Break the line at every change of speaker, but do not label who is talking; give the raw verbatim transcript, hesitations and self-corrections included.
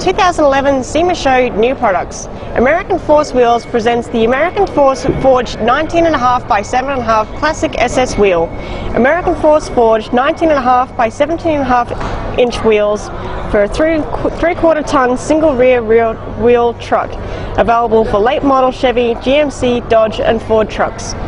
two thousand eleven SEMA Show new products. American Force Wheels presents the American Force Forged nineteen and a half by seven and a half Classic S S Wheel. American Force Forged nineteen and a half by seventeen and a half inch wheels for a three, three quarter ton single rear, rear wheel truck. Available for late model Chevy, G M C, Dodge and Ford trucks.